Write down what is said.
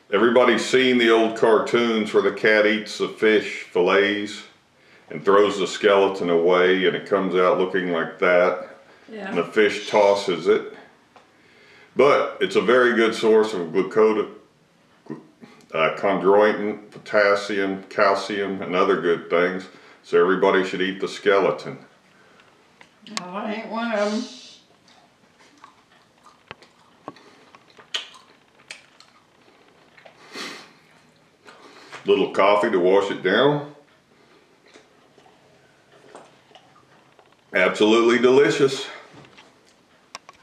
Everybody's seen the old cartoons where the cat eats the fish fillets and throws the skeleton away and it comes out looking like that. Yeah. And the fish tosses it. But it's a very good source of chondroitin, potassium, calcium, and other good things. So everybody should eat the skeleton. Oh, I ain't one of them. Little coffee to wash it down. Absolutely delicious.